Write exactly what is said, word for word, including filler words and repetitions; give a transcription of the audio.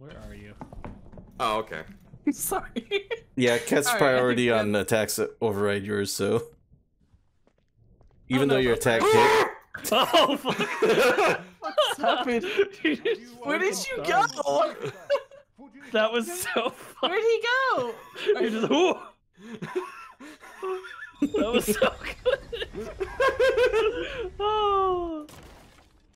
Where are you? Oh, okay. Sorry. Yeah, Cat's All right, priority I on attacks that override yours, so even Oh, though no, your no. attack hit. Oh fuck! What's happened? Where did you go? That was so fun. Where'd he go? You just whoo. That was so good. Oh.